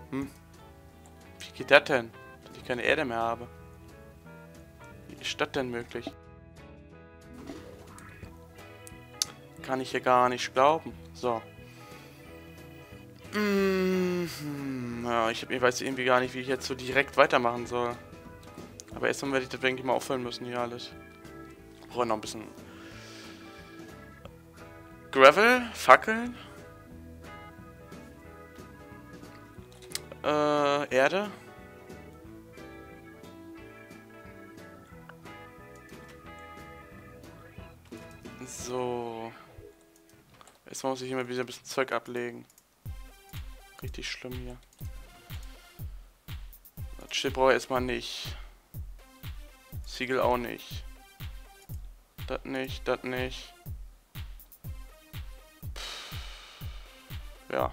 Hm. Wie geht das denn? Dass ich keine Erde mehr habe. Wie ist das denn möglich? Kann ich hier gar nicht glauben. So. Ja, ich weiß irgendwie gar nicht, wie ich jetzt so direkt weitermachen soll. Aber erstmal werde ich das, denke ich, mal auffüllen müssen hier alles. Brauche noch ein bisschen Gravel, Fackeln, Erde. So. Erstmal muss ich immer wieder ein bisschen Zeug ablegen. Richtig schlimm hier. Das Schild brauche ich erstmal nicht. Siegel auch nicht. Das nicht, das nicht. Ja.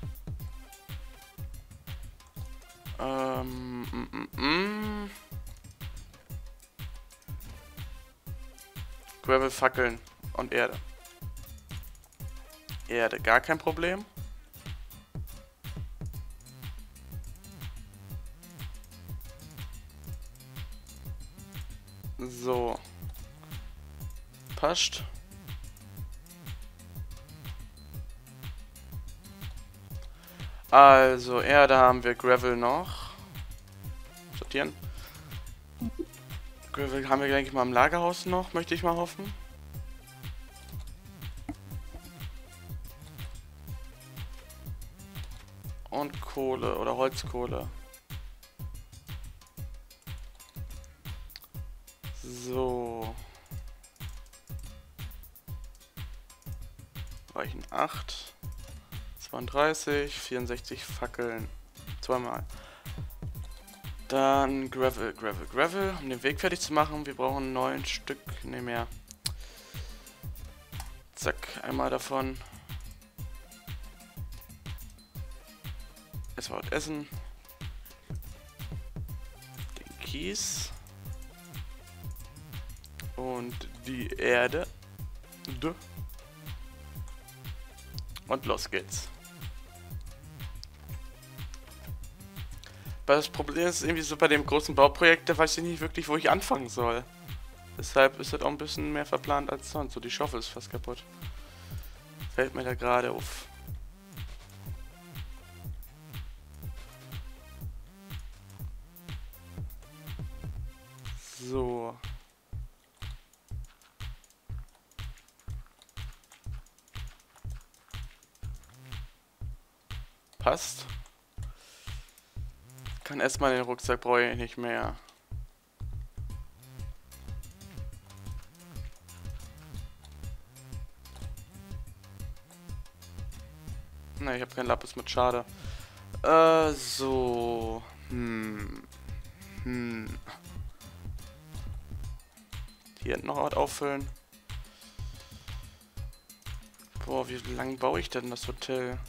Gravel, Fackeln und Erde. Erde, gar kein Problem. So. Passt. Also, Erde haben wir, Gravel noch. Sortieren. Gravel haben wir, denke ich mal, im Lagerhaus noch, möchte ich mal hoffen. Und Kohle oder Holzkohle. So. Reichen 8. 32, 64 Fackeln. Zweimal. Dann Gravel, Gravel, Gravel, um den Weg fertig zu machen. Wir brauchen 9 Stück, ne mehr. Zack, einmal davon. Erstmal was essen. Den Kies. Und die Erde. Und los geht's. Weil das Problem ist irgendwie so bei dem großen Bauprojekt, da weiß ich nicht wirklich, wo ich anfangen soll. Deshalb ist das auch ein bisschen mehr verplant als sonst. So, die Schaufel ist fast kaputt. Fällt mir da gerade auf. So. Passt. Kann erstmal den Rucksack, brauche ich nicht mehr. Ne, ich habe keinen Lapis mit, schade. So. Hier hinten noch was auffüllen. Boah, wie lange baue ich denn das Hotel?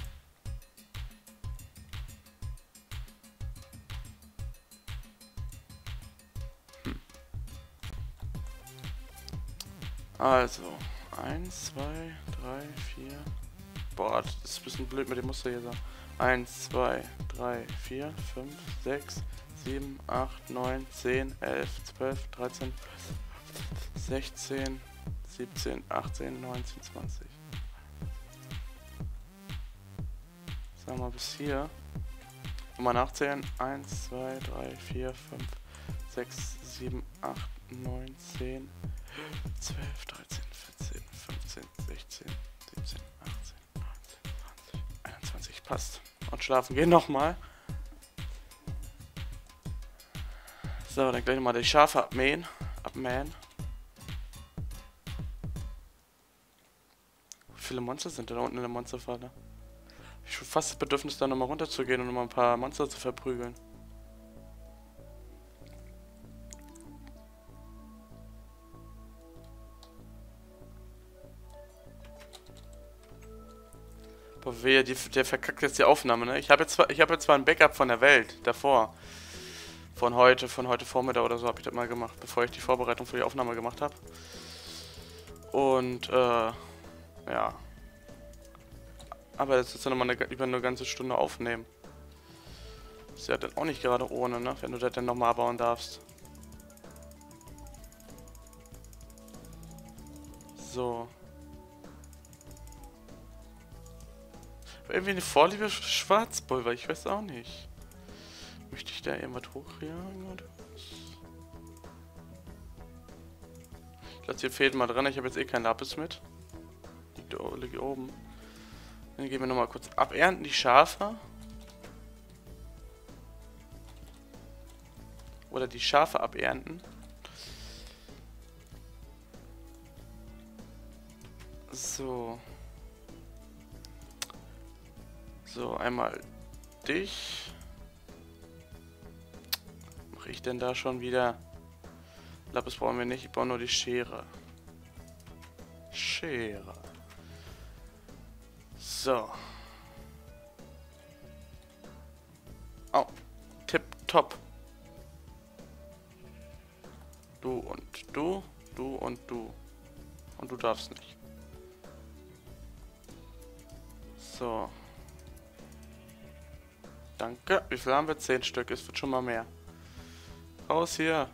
Also, 1, 2, 3, 4. Boah, das ist ein bisschen blöd mit dem Muster hier so. 1, 2, 3, 4, 5, 6, 7, 8, 9, 10, 11, 12, 13, 16, 17, 18, 19, 20. Sagen wir mal bis hier. Mal nachzählen. 1, 2, 3, 4, 5, 6, 7, 8, 9, 10, 12, 13, 14, 15, 16, 17, 18, 19, 20, 21. Passt. Und schlafen gehen nochmal. So, dann gleich nochmal die Schafe abmähen. Abmähen. Wie viele Monster sind denn da unten in der Monsterfalle? Ich habe fast das Bedürfnis, da nochmal runterzugehen und nochmal ein paar Monster zu verprügeln. Boah, wehe, der verkackt jetzt die Aufnahme, ne? Ich habe jetzt zwar ein Backup von der Welt davor. Von heute Vormittag oder so habe ich das mal gemacht, bevor ich die Vorbereitung für die Aufnahme gemacht habe. Und, ja. Aber jetzt ist ja nochmal über eine ganze Stunde aufnehmen. Ist ja dann auch nicht gerade ohne, ne? Wenn du das dann nochmal bauen darfst. So. Irgendwie eine Vorliebe für Schwarzpulver, ich weiß auch nicht. Möchte ich da irgendwas hochjagen oder was? Ich lasse hier Fäden mal dran, ich habe jetzt eh kein Lapis mit. Liegt oben. Dann gehen wir nochmal kurz abernten, die Schafe. Oder die Schafe abernten. So. So, einmal dich. Mache ich denn da schon wieder? Lapis brauchen wir nicht, ich brauche nur die Schere. Schere. So. Oh, tipptopp. Du und du, du und du. Und du darfst nicht. So. Danke. Wie viel haben wir? 10 Stück. Es wird schon mal mehr. Raus hier.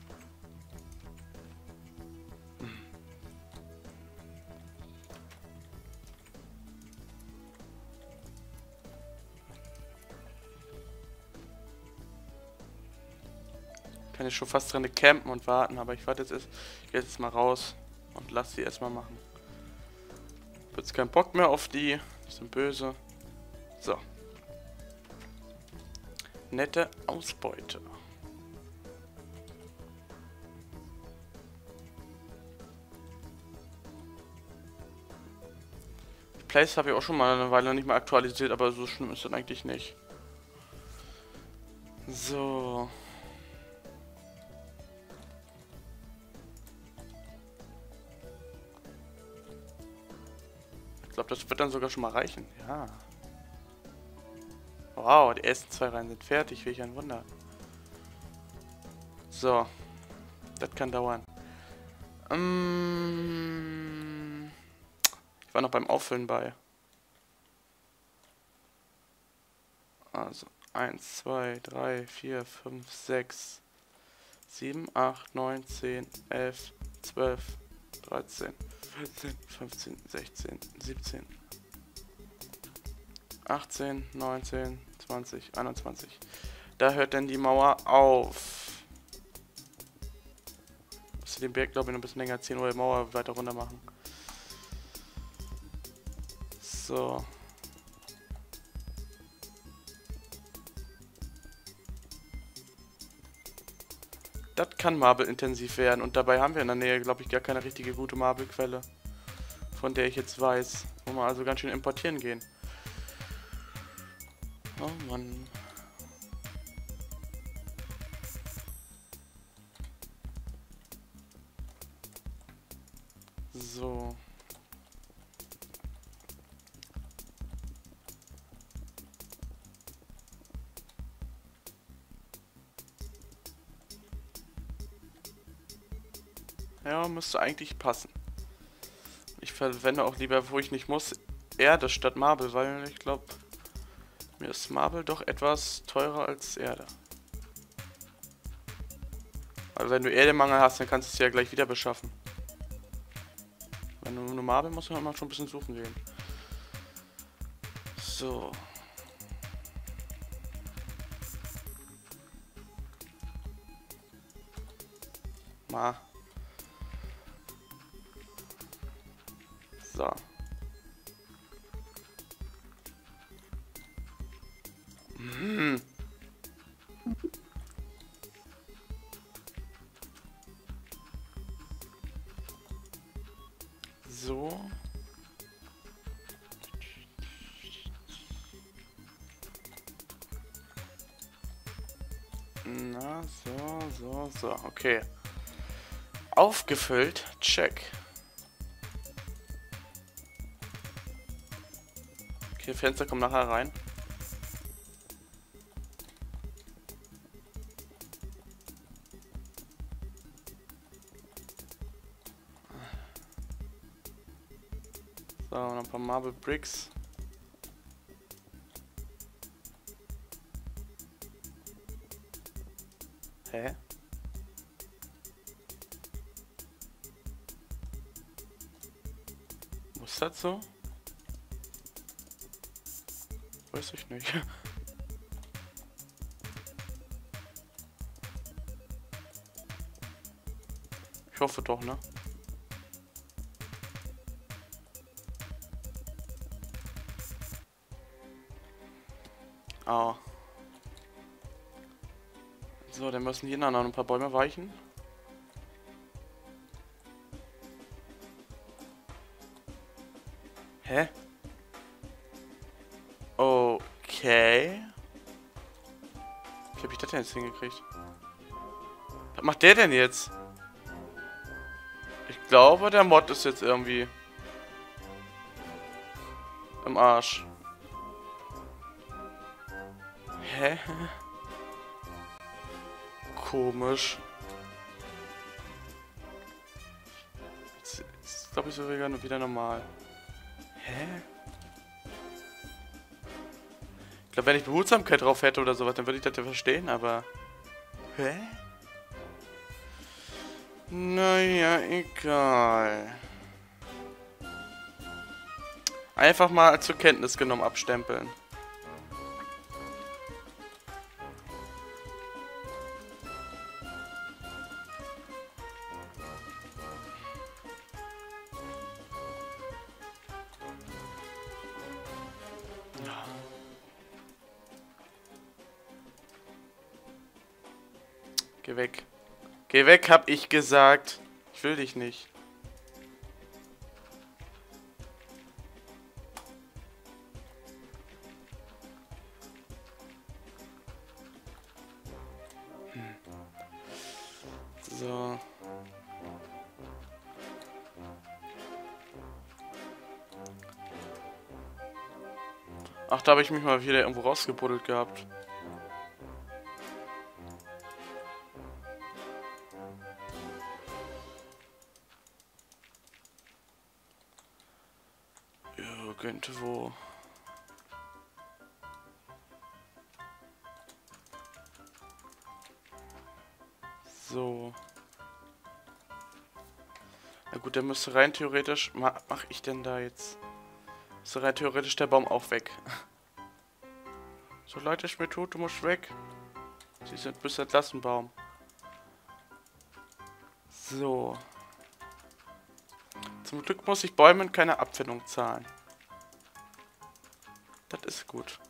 Kann ich schon fast drin campen und warten, aber ich warte jetzt mal raus und lass sie erstmal machen. Ich hab jetzt keinen Bock mehr auf die. Die sind böse. So. Nette Ausbeute. Die Plays habe ich auch schon mal eine Weile nicht mehr aktualisiert, aber so schlimm ist das eigentlich nicht. So. Ich glaube, das wird dann sogar schon mal reichen. Ja. Wow, die ersten 2 Reihen sind fertig. Welch ein Wunder. So. Das kann dauern. Ich war noch beim Auffüllen bei. Also 1, 2, 3, 4, 5, 6, 7, 8, 9, 10, 11, 12, 13, 14, 15, 16, 17, 18, 19, 20, 21. Da hört dann die Mauer auf. Muss ich den Berg, glaube ich, noch ein bisschen länger ziehen oder die Mauer weiter runter machen. So. Das kann Marble-intensiv werden. Und dabei haben wir in der Nähe, glaube ich, gar keine richtige gute Marble-Quelle. Von der ich jetzt weiß. Wo wir also ganz schön importieren gehen. Oh Mann. So. Ja, müsste eigentlich passen. Ich verwende auch lieber, wo ich nicht muss, Erde statt Marble, weil ich glaube, mir ist Marble doch etwas teurer als Erde. Also wenn du Erdemangel hast, dann kannst du es ja gleich wieder beschaffen. Wenn du nur Marble musst du immer schon ein bisschen suchen gehen. So. Mal. So. So. Na, so. Okay. Aufgefüllt. Check. Okay, Fenster kommen nachher rein. So, noch ein paar Marble Bricks. Hä? Muss das so? Weiß ich nicht. Ich hoffe doch, ne? Ah. So, dann müssen hier noch ein paar Bäume weichen. Hä? Okay. Wie hab ich das denn jetzt hingekriegt? Was macht der denn jetzt? Ich glaube, der Mod ist jetzt irgendwie im Arsch. Hä? Komisch. Jetzt glaube ich sogar wieder normal. Hä? Ich glaube, wenn ich Behutsamkeit drauf hätte oder sowas, dann würde ich das ja verstehen, aber... Hä? Naja, egal. Einfach mal zur Kenntnis genommen abstempeln. Geh weg. Geh weg, hab ich gesagt. Ich will dich nicht. So. Ach, da habe ich mich mal wieder irgendwo rausgebuddelt gehabt. Irgendwo. So. Na gut, der müsste rein theoretisch... Mach ich denn da jetzt? Müsste rein theoretisch der Baum auch weg. So leid es mir tut, du musst weg. Sie sind bis entlassen, Baum. So. Zum Glück muss ich Bäumen keine Abfindung zahlen. Das ist gut.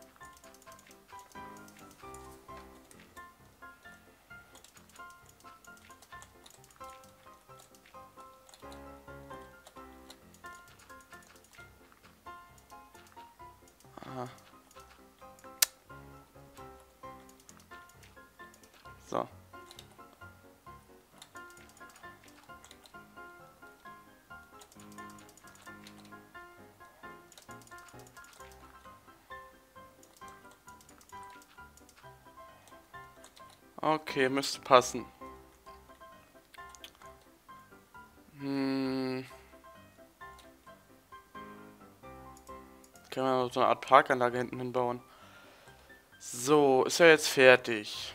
Aha. So. Okay, müsste passen. Können wir so eine Art Parkanlage hinten hinbauen. So, ist ja jetzt fertig.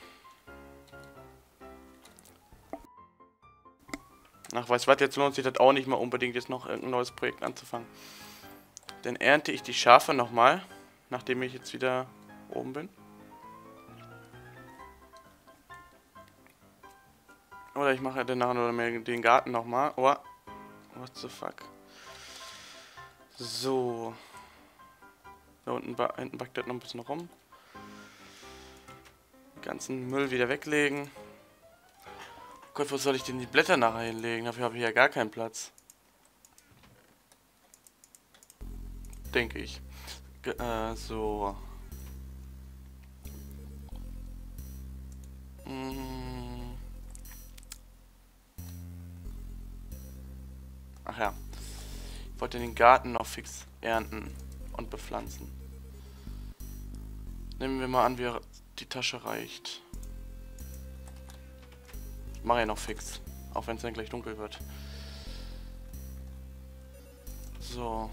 Ach, weißt du was, jetzt lohnt sich das auch nicht mal unbedingt, jetzt noch irgendein neues Projekt anzufangen. Dann ernte ich die Schafe nochmal, nachdem ich jetzt wieder oben bin. Oder ich mache dann nachher nur den Garten nochmal. Oh, what the fuck. So. Da unten hinten backt das noch ein bisschen rum. Den ganzen Müll wieder weglegen. Oh Gott, wo soll ich denn die Blätter nachher hinlegen? Dafür habe ich ja gar keinen Platz. Denke ich. So. Ach ja. Ich wollte den Garten noch fix ernten und bepflanzen. Nehmen wir mal an, die Tasche reicht. Ich mache ja noch fix. Auch wenn es dann gleich dunkel wird. So.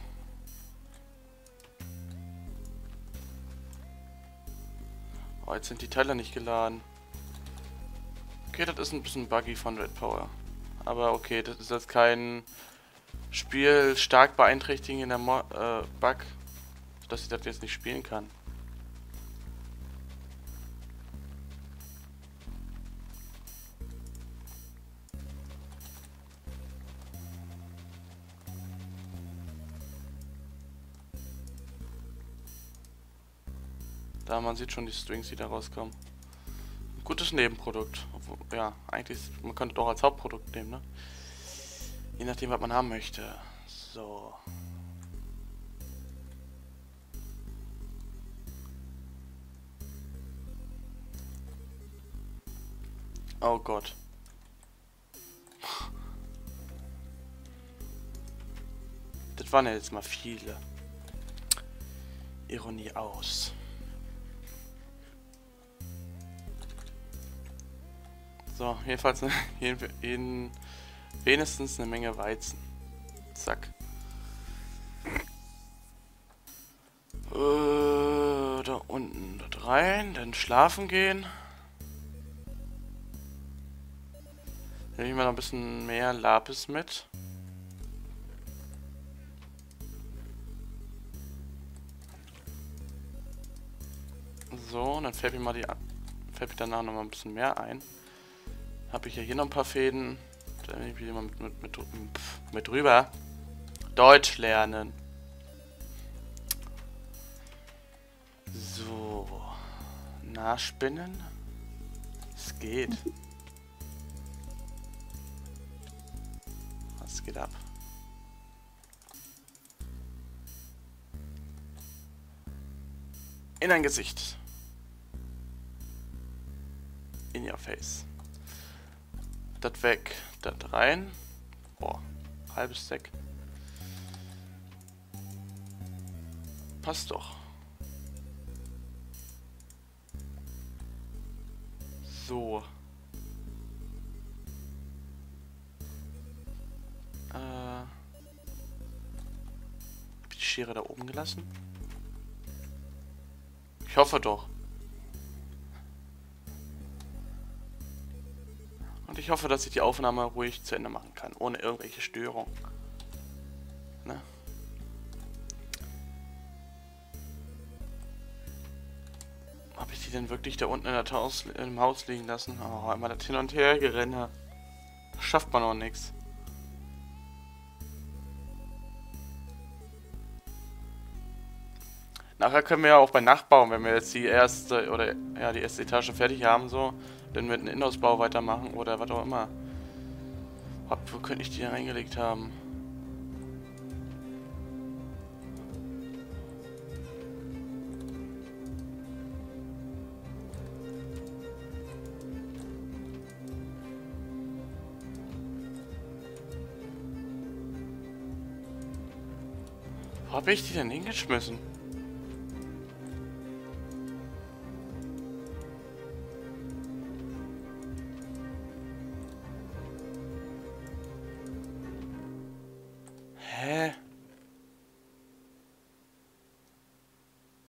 Oh, jetzt sind die Teile nicht geladen. Okay, das ist ein bisschen buggy von Red Power. Aber okay, das ist jetzt kein Spiel stark beeinträchtigender Bug, dass ich das jetzt nicht spielen kann. Da man sieht schon die Strings, die da rauskommen. Ein gutes Nebenprodukt. Obwohl, ja, eigentlich, man könnte doch als Hauptprodukt nehmen, ne? Je nachdem, was man haben möchte. So. Oh Gott. Das waren ja jetzt mal viele. Ironie aus. So, jedenfalls wenigstens eine Menge Weizen. Zack. Da unten, dort rein, dann schlafen gehen. Nehme ich mal noch ein bisschen mehr Lapis mit. So, und dann fällt mir danach noch mal ein bisschen mehr ein. Habe ich ja hier noch ein paar Fäden. Dann nehme ich wieder mal mit rüber. Deutsch lernen. So. Nachspinnen. Es geht. Was geht ab? In ein Gesicht. In your face. Das weg. Das rein. Boah. Halbes Stack. Passt doch. So. Hab ich die Schere da oben gelassen? Ich hoffe doch. Und ich hoffe, dass ich die Aufnahme ruhig zu Ende machen kann, ohne irgendwelche Störungen. Ne? Habe ich die denn wirklich da unten im Haus liegen lassen? Oh, immer das Hin- und Hergerenne. Das schafft man auch nichts. Nachher können wir ja auch bei Nacht bauen, wenn wir jetzt die erste Etage fertig haben, so. Dann mit einem Innenausbau weitermachen oder was auch immer. Wo könnte ich die denn reingelegt haben? Wo habe ich die denn hingeschmissen?